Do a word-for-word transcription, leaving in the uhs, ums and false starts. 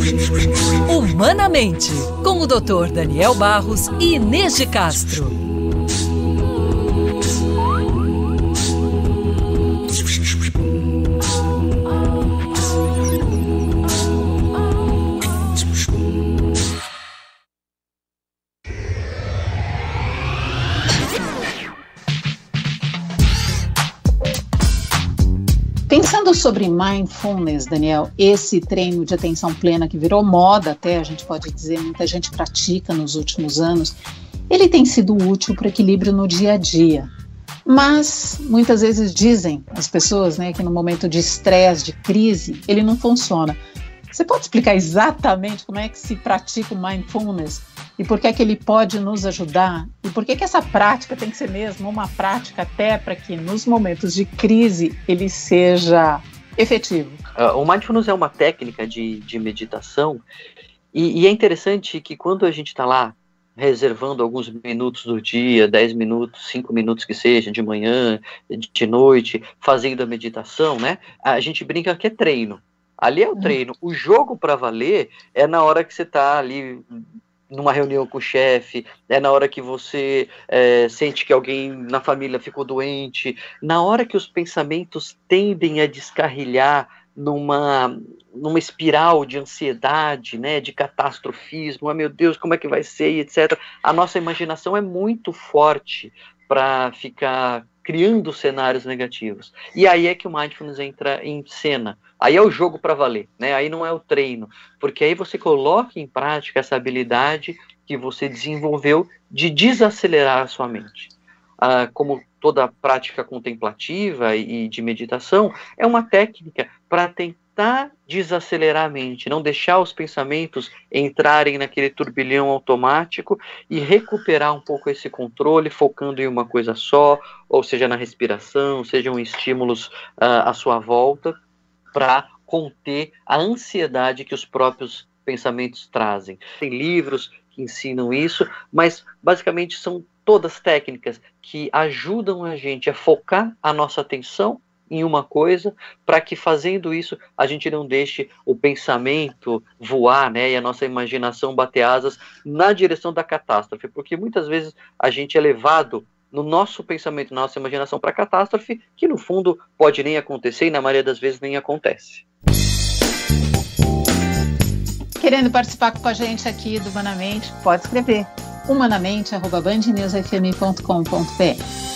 Humanamente, com o doutor Daniel Barros e Inês de Castro. Pensando sobre mindfulness, Daniel, esse treino de atenção plena que virou moda até, a gente pode dizer, muita gente pratica nos últimos anos, ele tem sido útil para o equilíbrio no dia a dia. Mas muitas vezes dizem as pessoas, né, que no momento de estresse, de crise, ele não funciona. Você pode explicar exatamente como é que se pratica o mindfulness e por que é que ele pode nos ajudar? E por que que essa prática tem que ser mesmo uma prática até para que nos momentos de crise ele seja efetivo? Uh, o mindfulness é uma técnica de, de meditação e, e é interessante que quando a gente está lá reservando alguns minutos do dia, dez minutos, cinco minutos que seja, de manhã, de noite, fazendo a meditação, né? A gente brinca que é treino. Ali é o treino. O jogo para valer é na hora que você está ali numa reunião com o chefe, é na hora que você é, sente que alguém na família ficou doente, na hora que os pensamentos tendem a descarrilhar numa, numa espiral de ansiedade, né, de catastrofismo, ah, meu Deus, como é que vai ser, e etcétera. A nossa imaginação é muito forte para ficar criando cenários negativos. E aí é que o mindfulness entra em cena. Aí é o jogo para valer, né? Aí não é o treino, porque aí você coloca em prática essa habilidade que você desenvolveu de desacelerar a sua mente. Ah, como toda prática contemplativa e de meditação, é uma técnica para tentar desacelerar a mente, não deixar os pensamentos entrarem naquele turbilhão automático e recuperar um pouco esse controle, focando em uma coisa só, ou seja, na respiração, sejam estímulos uh, à sua volta, para conter a ansiedade que os próprios pensamentos trazem. Tem livros que ensinam isso, mas basicamente são todas técnicas que ajudam a gente a focar a nossa atenção em uma coisa, para que fazendo isso a gente não deixe o pensamento voar, né, e a nossa imaginação bater asas na direção da catástrofe, porque muitas vezes a gente é levado no nosso pensamento, na nossa imaginação para a catástrofe, que no fundo pode nem acontecer e na maioria das vezes nem acontece. Querendo participar com a gente aqui do Humanamente, pode escrever humanamente arroba band news f m ponto com ponto b r.